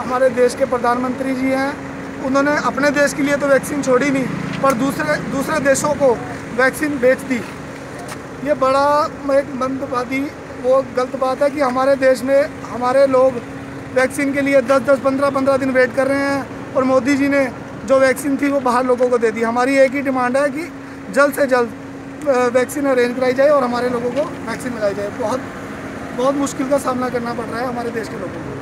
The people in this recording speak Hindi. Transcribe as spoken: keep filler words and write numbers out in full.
हमारे देश के प्रधानमंत्री जी हैं, उन्होंने अपने देश के लिए तो वैक्सीन छोड़ी नहीं, पर दूसरे दूसरे देशों को वैक्सीन बेच दी। ये बड़ा एक मंदबादी वो गलत बात है कि हमारे देश में हमारे लोग वैक्सीन के लिए दस दस पंद्रह पंद्रह दिन वेट कर रहे हैं और मोदी जी ने जो वैक्सीन थी वो बाहर लोगों को दे दी। हमारी एक ही डिमांड है कि जल्द से जल्द वैक्सीन अरेंज कराई जाए और हमारे लोगों को वैक्सीन मिलाई जाए। बहुत बहुत मुश्किल का सामना करना पड़ रहा है हमारे देश के लोगों को।